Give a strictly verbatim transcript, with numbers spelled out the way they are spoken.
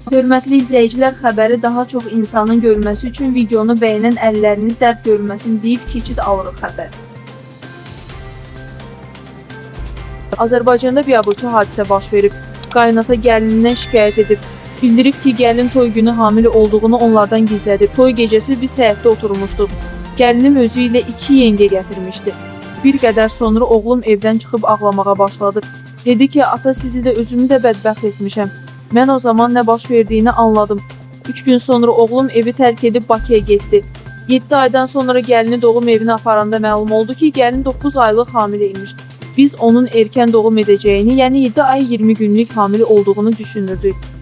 Hörmətli izləyicilər, xəbəri daha çox insanın görməsi üçün videonu bəyənən əlləriniz dərd görməsin deyib keçid alırıq xəbər. Azərbaycanda biabırçı hadisə baş verib. Qaynata gəlinindən şikayət edib. Bildirib ki, gəlin toy günü hamilə olduğunu onlardan gizlədib. Toy gecəsi biz həyətdə oturmuşduq. Gəlinim özü ilə iki yengə gətirmişdi. Bir qədər sonra oğlum evdən çıxıb ağlamağa başladı. Dedi ki, ata sizi də özümü də bədbəxt etmişəm. Mən o zaman nə baş verdiyini anladım. Üç gün sonra oğlum evi tərk edib Bakıya getdi. yeddi aydan sonra gəlini doğum evinə aparanda məlum oldu ki, gəlin doqquz aylıq hamilə imiş. Biz onun erkən doğum edəcəyini, yəni yeddi ay iyirmi günlük hamilə olduğunu düşünürdük.